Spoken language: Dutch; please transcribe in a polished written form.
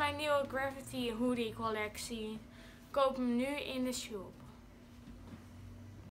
mijn nieuwe Gravity hoodie collectie. Koop hem nu in de shop.